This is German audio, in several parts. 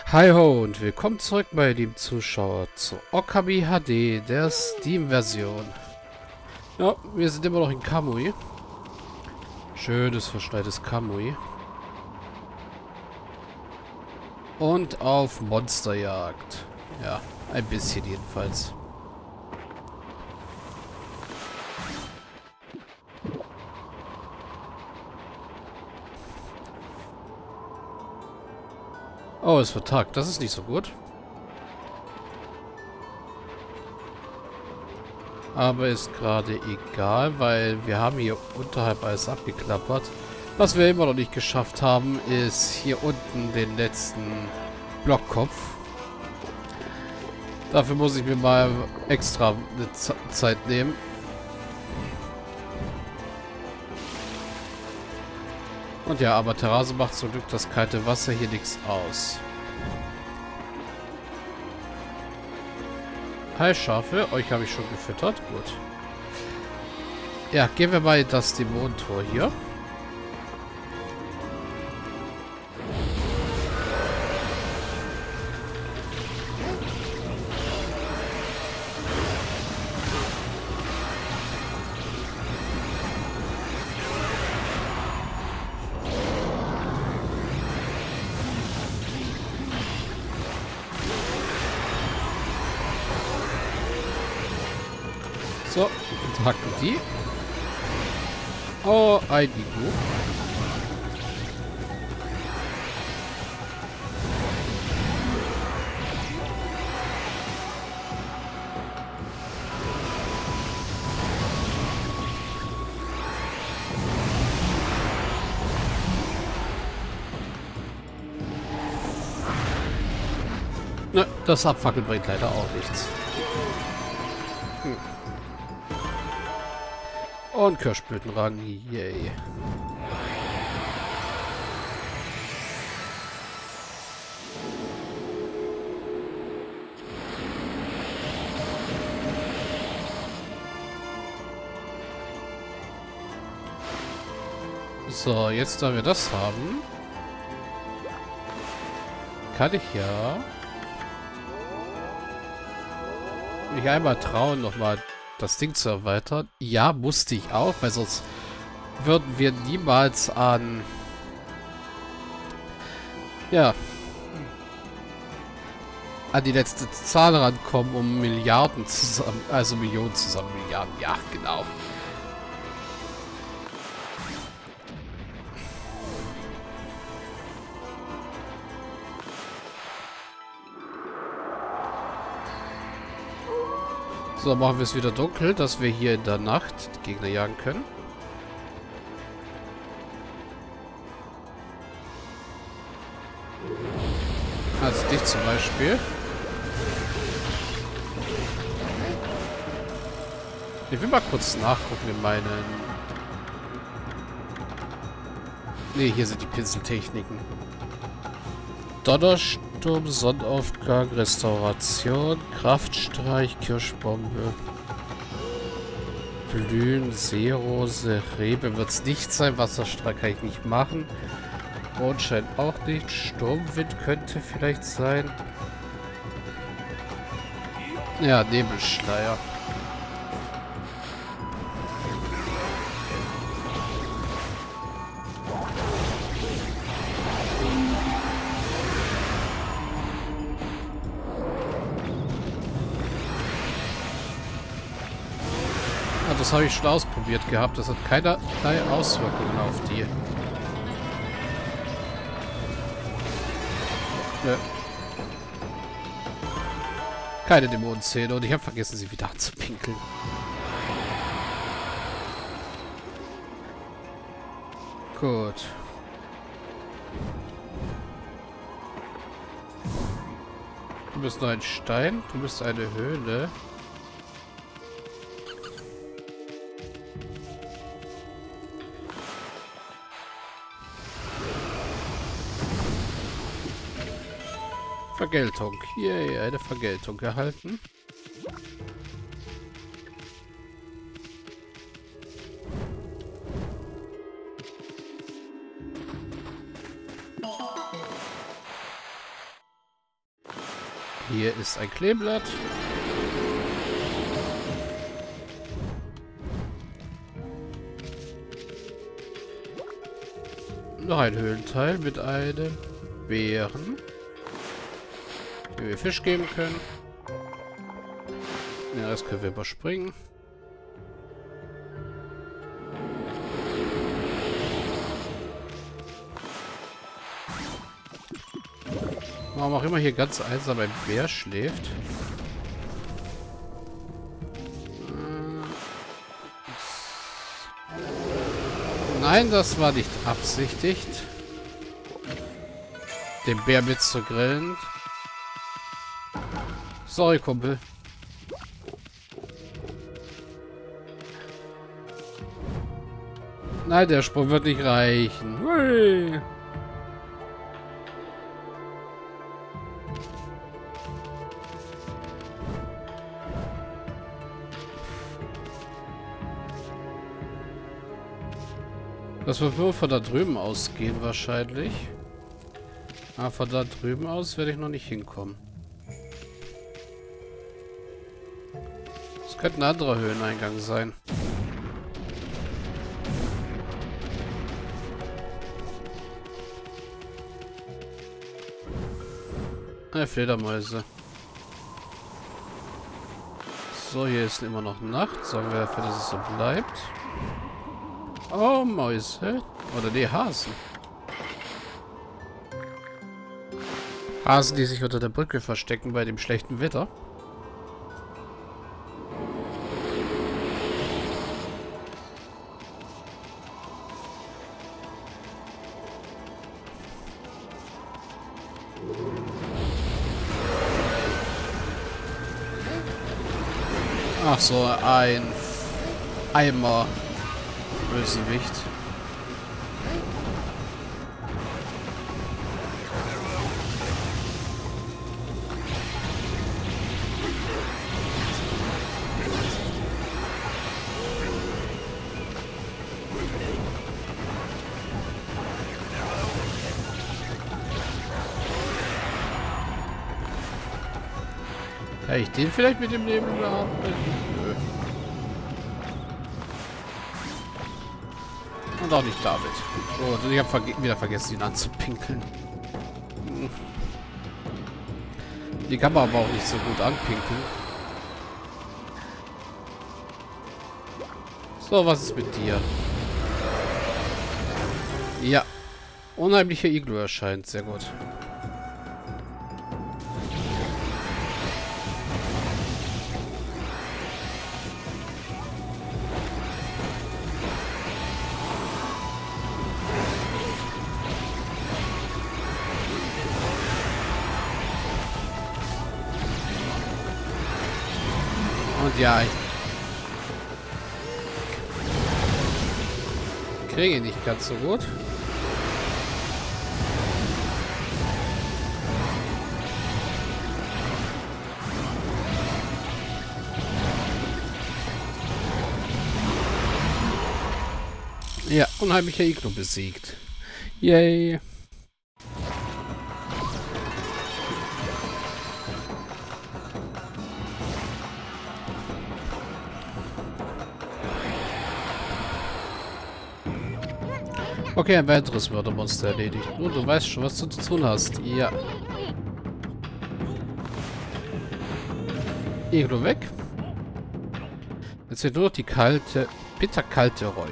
Hi ho und willkommen zurück, meine lieben Zuschauer, zu Okami HD, der Steam-Version. Ja, wir sind immer noch in Kamui. Schönes, verschneites Kamui. Und auf Monsterjagd. Ja, ein bisschen jedenfalls. Oh, es wird Tag. Das ist nicht so gut. Aber ist gerade egal, weil wir haben hier unterhalb alles abgeklappert. Was wir immer noch nicht geschafft haben, ist hier unten den letzten Blockkopf. Dafür muss ich mir mal extra eine Zeit nehmen. Und ja, aber Terrasse macht zum Glück das kalte Wasser hier nichts aus. Hi Schafe, euch habe ich schon gefüttert. Gut. Ja, gehen wir mal in das Dämonentor hier. So, hacken die. Oh, ein Igu. Ne, das Abfackeln bringt leider auch nichts. Und Kirschblütenrang, yay. So, jetzt da wir das haben, kann ich ja mich einmal trauen, nochmal das Ding zu erweitern. Ja, musste ich auch, weil sonst würden wir niemals an die letzte Zahl rankommen, um Milliarden zusammen, also Millionen zusammen, Milliarden, ja, genau. So, machen wir es wieder dunkel, dass wir hier in der Nacht die Gegner jagen können. Also dich zum Beispiel. Ich will mal kurz nachgucken in meinen... Ne, hier sind die Pinseltechniken. Donnersturm, Sonnenaufgang, Restauration, Kraftstreich, Kirschbombe, Blühen, Seerose, Rebe wird es nicht sein, Wasserstrahl kann ich nicht machen. Mondschein auch nicht, Sturmwind könnte vielleicht sein. Ja, Nebelschleier. Das habe ich schon ausprobiert gehabt. Das hat keinerlei Auswirkungen auf die. Nö. Keine Dämonenzähne und ich habe vergessen, sie wieder anzupinkeln. Gut. Du bist nur ein Stein, du bist eine Höhle. Vergeltung. Yay, eine Vergeltung erhalten. Hier ist ein Kleeblatt. Noch ein Höhlenteil mit einem Bären, den wir Fisch geben können. Den Rest können wir überspringen. Warum auch immer hier ganz einsam ein Bär schläft. Nein, das war nicht absichtigt, den Bär mitzugrillen. Sorry, Kumpel. Nein, der Sprung wird nicht reichen. Hui. Das wird wohl von da drüben ausgehen wahrscheinlich. Aber von da drüben aus werde ich noch nicht hinkommen. Das könnte ein anderer Höheneingang sein. Fledermäuse. So, hier ist immer noch Nacht. Sagen wir dafür, dass es so bleibt. Oh, Mäuse. Oder nee, Hasen. Hasen, die sich unter der Brücke verstecken bei dem schlechten Wetter. Ach so, ein Eimer Bösewicht. Kann ich den vielleicht mit dem Leben haben? Nö. Und auch nicht David. Oh, ich habe wieder vergessen, ihn anzupinkeln. Die kann man aber auch nicht so gut anpinkeln. So, was ist mit dir? Ja. Unheimlicher Iglu erscheint. Sehr gut. Und ja, ich kriege ihn nicht ganz so gut. Ja, unheimlicher Iglu besiegt. Yay. Okay, ein weiteres Mördermonster erledigt. Nun, du weißt schon, was du zu tun hast. Ja. Iglu weg. Jetzt wird nur noch die kalte, bitterkalte Reue.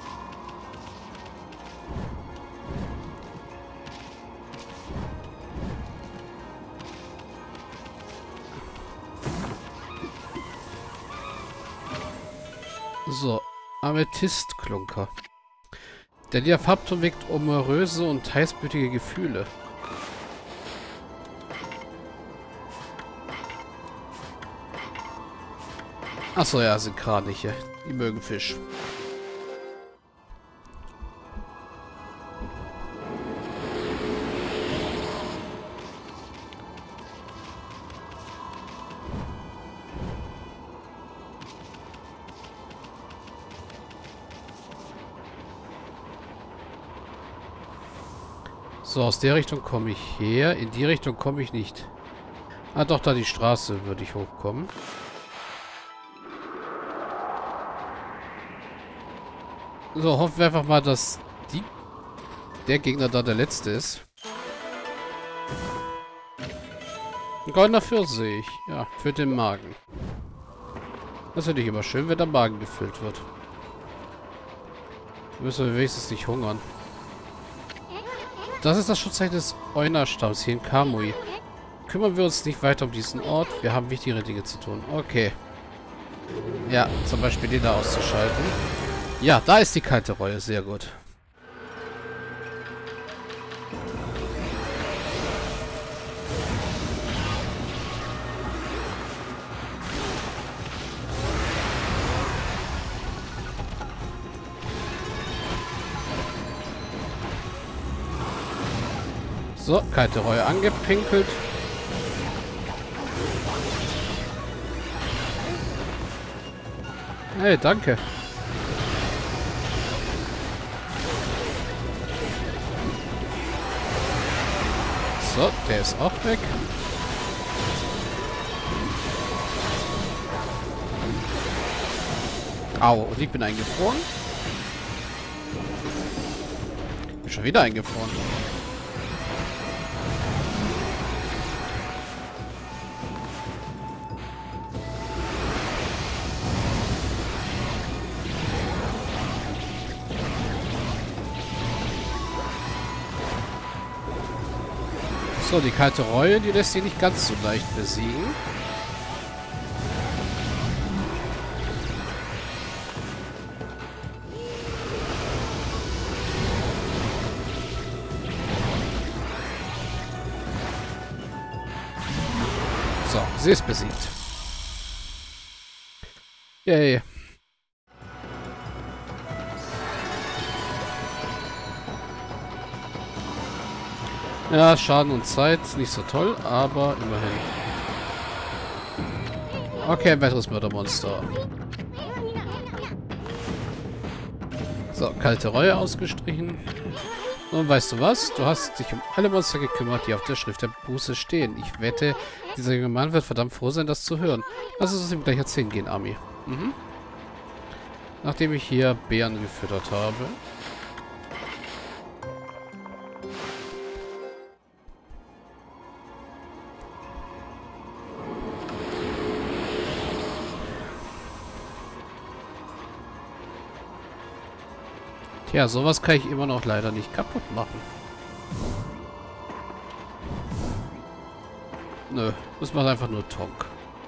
So, Amethystklunker. Der lila Farbton weckt ominöse und heißblütige Gefühle. Achso, ja, sind Kraniche. Die mögen Fisch. So, aus der Richtung komme ich her. In die Richtung komme ich nicht. Ah, doch, da die Straße würde ich hochkommen. So, hoffen wir einfach mal, dass der Gegner da der letzte ist. Ein goldener Pfirsich. Ja, für den Magen. Das finde ich immer schön, wenn der Magen gefüllt wird. Da müssen wir wenigstens nicht hungern. Das ist das Schutzzeichen des Euner-Stamms hier in Kamui. Kümmern wir uns nicht weiter um diesen Ort. Wir haben wichtigere Dinge zu tun. Okay. Ja, zum Beispiel den da auszuschalten. Ja, da ist die kalte Reue. Sehr gut. So, kalte Reue angepinkelt. Hey, danke. So, der ist auch weg. Au, und ich bin eingefroren. Bin schon wieder eingefroren. So, die kalte Reue, die lässt sich nicht ganz so leicht besiegen. So, sie ist besiegt. Yay. Ja, Schaden und Zeit nicht so toll, aber immerhin. Okay, ein weiteres Mördermonster. So, kalte Reue ausgestrichen. Und weißt du was? Du hast dich um alle Monster gekümmert, die auf der Schrift der Buße stehen. Ich wette, dieser junge Mann wird verdammt froh sein, das zu hören. Lass uns ihm gleich erzählen gehen, Ami. Mhm. Nachdem ich hier Bären gefüttert habe. Tja, sowas kann ich immer noch leider nicht kaputt machen. Nö, das macht einfach nur Tonk.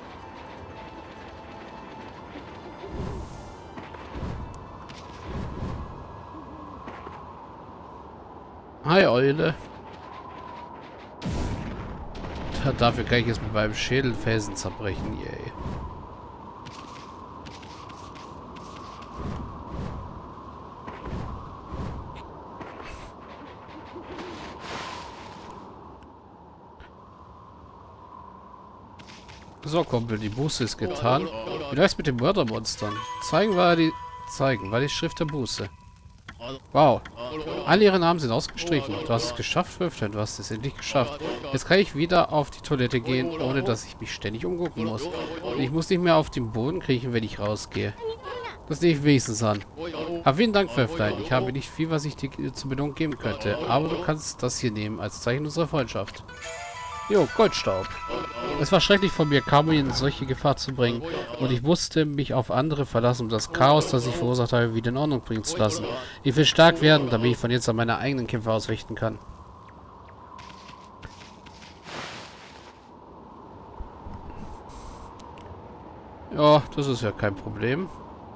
Hi, Eule. Dafür kann ich jetzt mit meinem Schädel Felsen zerbrechen, yay. So, Kumpel, die Buße ist getan. Wie läuft's mit den Mördermonstern? Zeigen war die Schrift der Buße. Wow. Alle ihre Namen sind ausgestrichen. Du hast es geschafft, Wölfchen. Du hast es endlich geschafft. Jetzt kann ich wieder auf die Toilette gehen, ohne dass ich mich ständig umgucken muss. Und ich muss nicht mehr auf den Boden kriechen, wenn ich rausgehe. Das nehme ich wenigstens an. Hab vielen Dank, Wölflein. Ich habe nicht viel, was ich dir zur Belohnung geben könnte. Aber du kannst das hier nehmen, als Zeichen unserer Freundschaft. Jo, Goldstaub. Es war schrecklich von mir, Kamui in solche Gefahr zu bringen. Und ich musste mich auf andere verlassen, um das Chaos, das ich verursacht habe, wieder in Ordnung bringen zu lassen. Ich will stark werden, damit ich von jetzt an meine eigenen Kämpfe ausrichten kann. Ja, das ist ja kein Problem.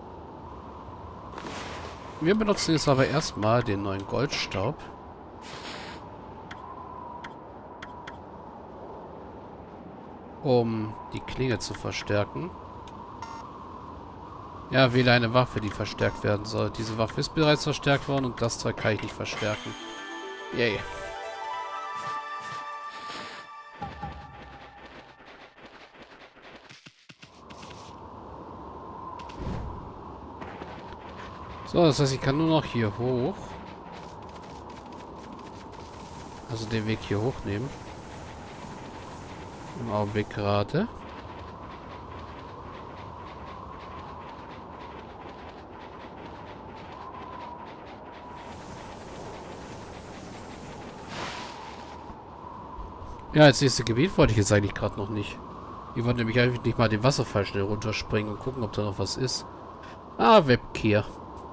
Wir benutzen jetzt aber erstmal den neuen Goldstaub. Um die Klinge zu verstärken. Ja, wähle eine Waffe, die verstärkt werden soll. Diese Waffe ist bereits verstärkt worden und das Zeug kann ich nicht verstärken. Yay. So, das heißt, ich kann nur noch hier hoch. Also den Weg hier hochnehmen. Im Augenblick gerade. Ja, als nächstes Gebiet wollte ich jetzt eigentlich gerade noch nicht. Ich wollte nämlich eigentlich nicht mal den Wasserfall schnell runterspringen und gucken, ob da noch was ist. Ah, Webkehr.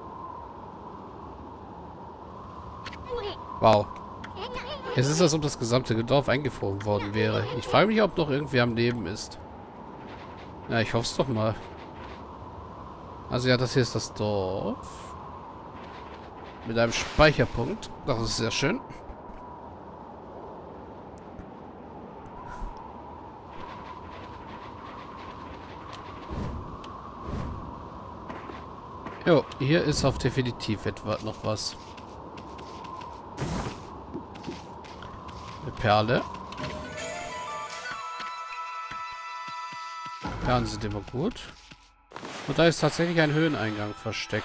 Wow. Es ist, als ob das gesamte Dorf eingefroren worden wäre. Ich frage mich, ob noch irgendwer am Leben ist. Ja, ich hoffe es doch mal. Also ja, das hier ist das Dorf. Mit einem Speicherpunkt. Das ist sehr schön. Jo, hier ist auf definitiv etwa noch was. Eine Perle. Perlen sind immer gut. Und da ist tatsächlich ein Höheneingang versteckt.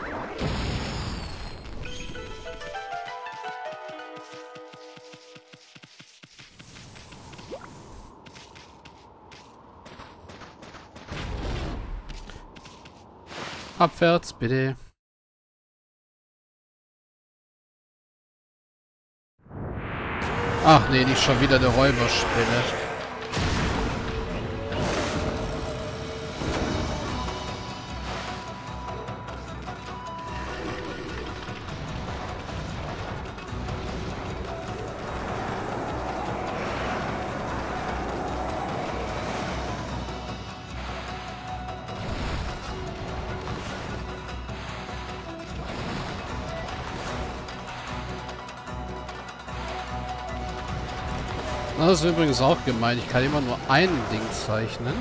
Abwärts, bitte. Ach nee, nicht schon wieder eine Räuberspinne. Das ist übrigens auch gemein. Ich kann immer nur ein Ding zeichnen.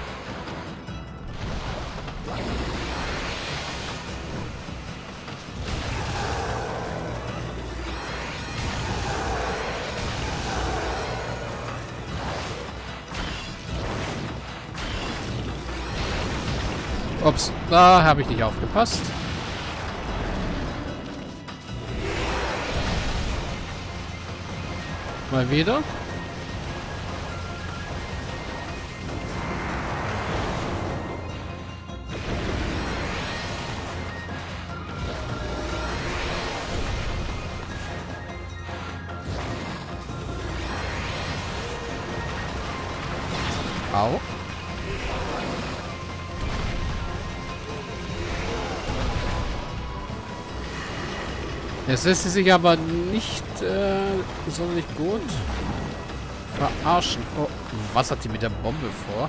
Ups, da habe ich nicht aufgepasst. Mal wieder. Au. Es lässt sich aber nicht sonderlich gut verarschen. Oh, was hat die mit der Bombe vor?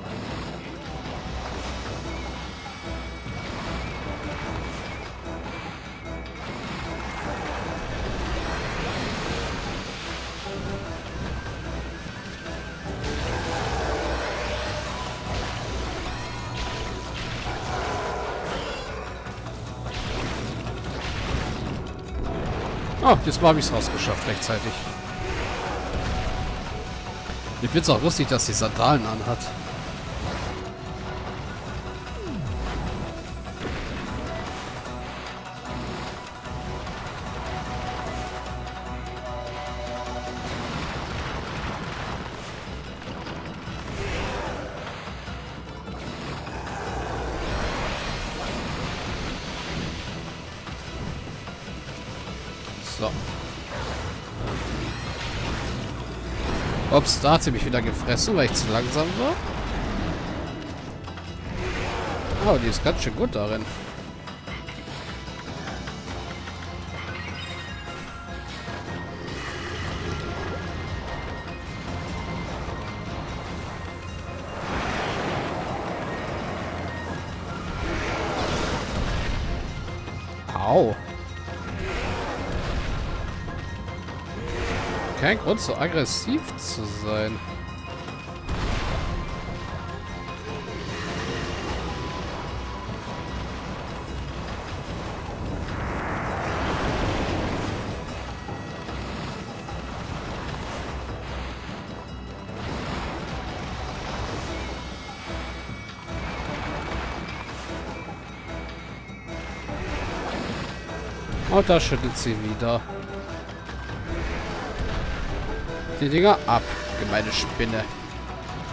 Oh, jetzt habe ich es rausgeschafft, rechtzeitig. Ich finde es auch lustig, dass sie Sandalen anhat. So. Ups, da hat sie mich wieder gefressen, weil ich zu langsam war. Oh, die ist ganz schön gut darin. Au. Kein Grund, so aggressiv zu sein. Und da schüttelt sie wieder. Die Dinger ab, gemeine Spinne.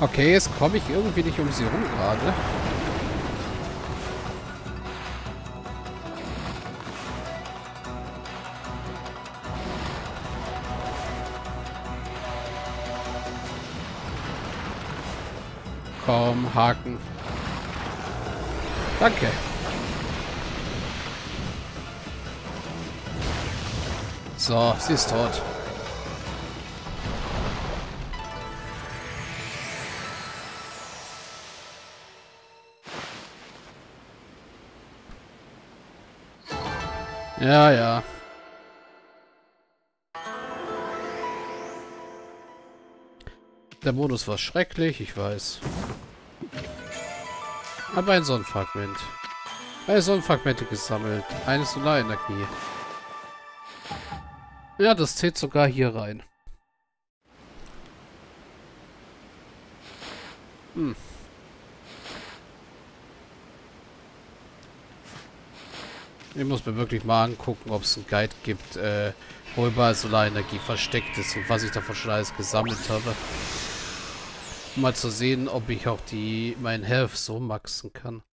Okay, jetzt komme ich irgendwie nicht um sie rum gerade. Komm, Haken. Danke. So, sie ist tot. Ja, ja. Der Modus war schrecklich, ich weiß. Aber ein Sonnenfragment. Eine Sonnenfragmente gesammelt. Eine Solarenergie. Ja, das zählt sogar hier rein. Hm. Ich muss mir wirklich mal angucken, ob es einen Guide gibt, wo überall Solarenergie versteckt ist und was ich davon schon alles gesammelt habe. Um mal zu sehen, ob ich auch meinen Health so maxen kann.